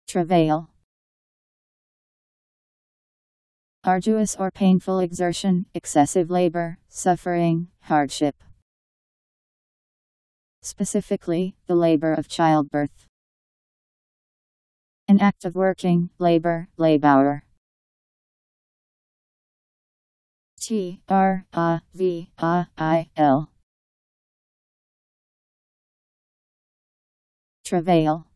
Travail. Arduous or painful exertion, excessive labor, suffering, hardship. Specifically, the labor of childbirth. An act of working, labor, Labauer. Travail.